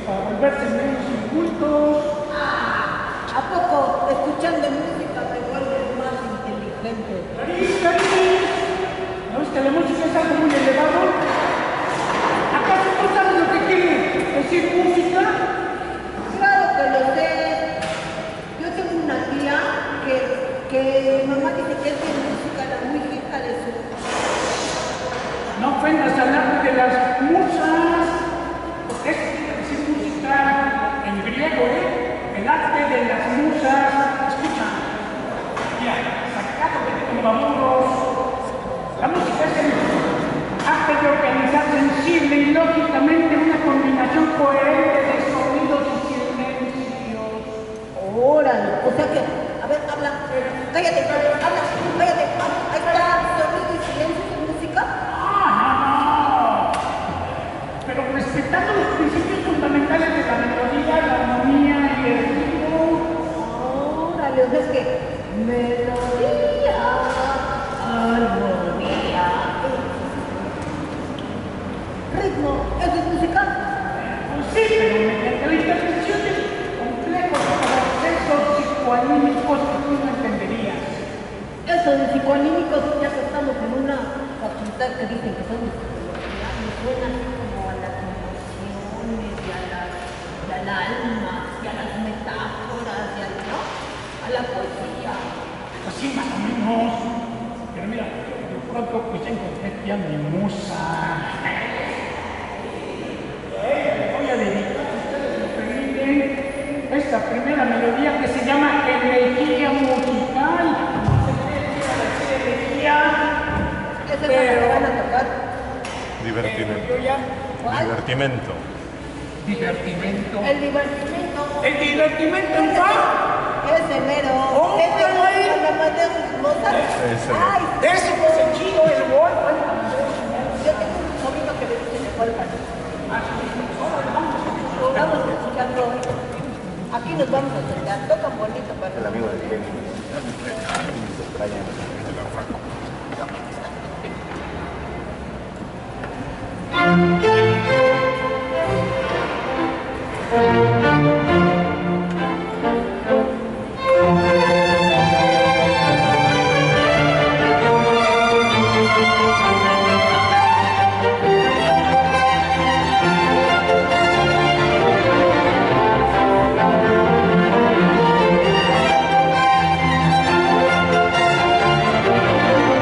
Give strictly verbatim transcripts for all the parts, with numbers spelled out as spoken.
para volverse menos incultos. ¿A poco escuchando música te vuelves más inteligente? Clarice, Clarice, ¿no ves que la música es algo muy elevado? ¿Acaso no sabes lo que quiere decir música? Claro que lo sé. Yo tengo una tía que, que mamá dice que es de música, la muy hija de su... No ofendas al arte de las musas, porque eso quiere decir música en griego, ¿eh? El arte de las musas. Escucha, mira, sacado de mamuros. La música es el arte de organizar sensible y lógicamente una combinación coherente de sonidos y silencios. Órale, o sea que, a ver, habla, cállate, habla, cállate, ahí está, sonido y silencio de música. Ah, no, no, pero respetando los principios fundamentales de la melodía, la armonía y el ritmo. Órale, o sea es que melodía, armonía, ritmo, ¿eso es música? Pues sí, pero mediante la intervención de complejos procesos psicoanímicos que tú no entenderías. Eso de psicoanímicos, ya que estamos en una facultad que dicen que son psicología, me suena así como a las emociones y a la, y al alma, y a las metáforas, y a, ¿no? a la poesía. Pues sí, más o menos. Pero mira, de pronto pues ya encontré ya mi musa. Voy a dedicar a ustedes lo que miren esta primera melodía que se llama elegía musical. No sé qué quiere decir elegía. ¿Qué es esa que van a tocar? Divertimento. Yo ya. ¿Cuál? Divertimento. Divertimento. El divertimento. El divertimento en fa. Ese mero. Oh, Ese ay. güey con la madera Mozart. Ese. Ay, Ese pues el chido, el gol. yo tengo un sobrino que le dice el gol. Vamos escuchando. Aquí nos vamos a sentar. Tocan bonito para El amigo de Kenny. Thank you.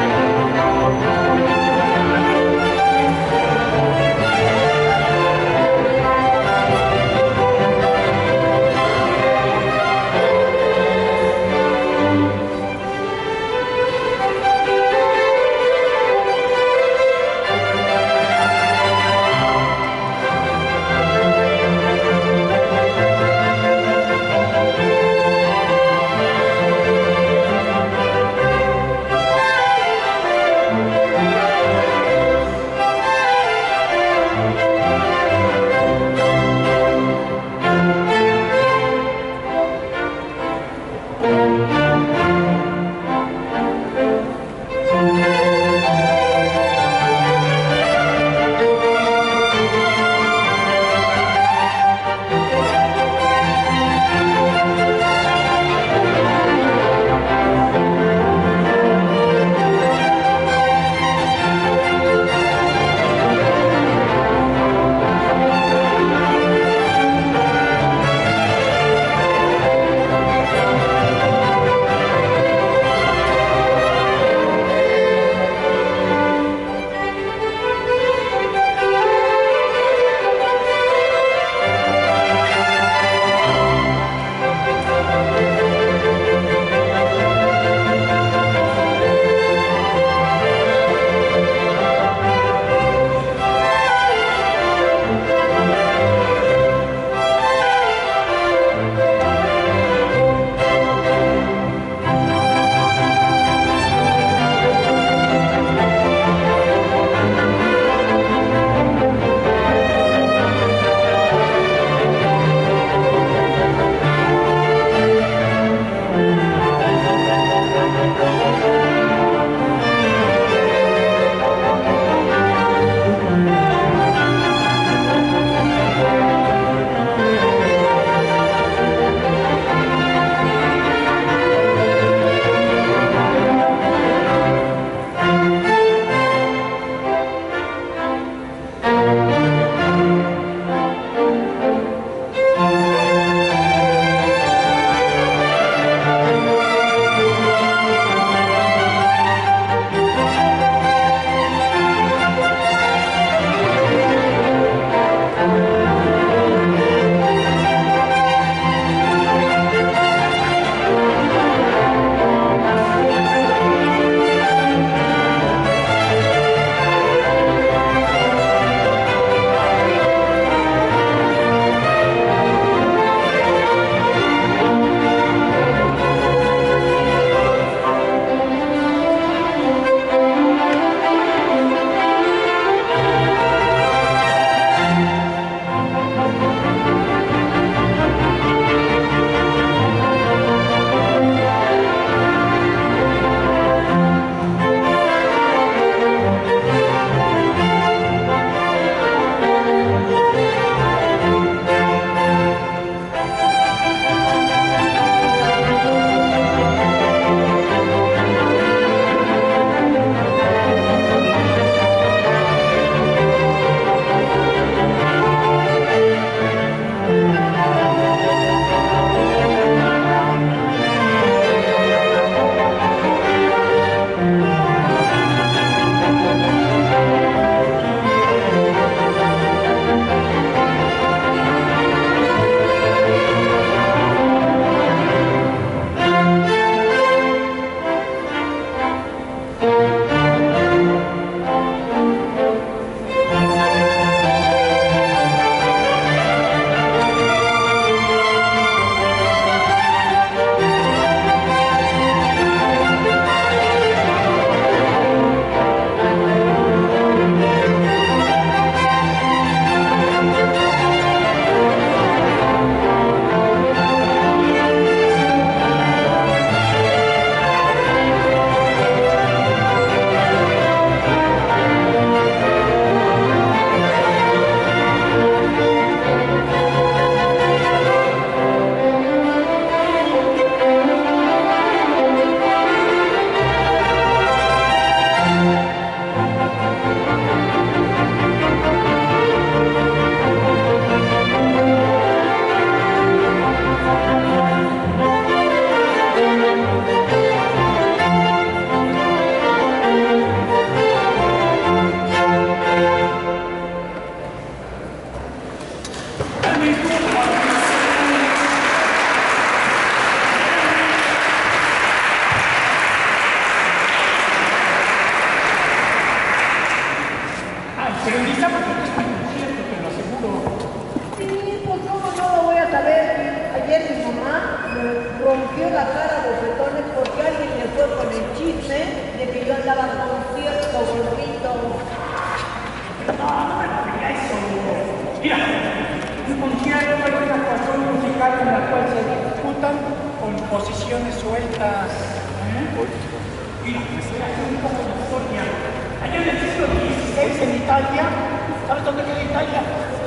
Ay, pero Elisa, ¿por qué está en concierto? Te lo aseguro. Sí, pues cómo no lo voy a saber. Ayer mi mamá me rompió la cara de bofetones porque alguien le fue con el chisme de que yo andaba en concierto, gordito. No, no me diga eso. Mira, un concierto es una actuación musical en la cual se disputan composiciones sueltas. ¿Eh? Mira, me voy a hacer un poco de historia. Allá en el siglo dieciséis en Italia, ¿sabes dónde queda Italia?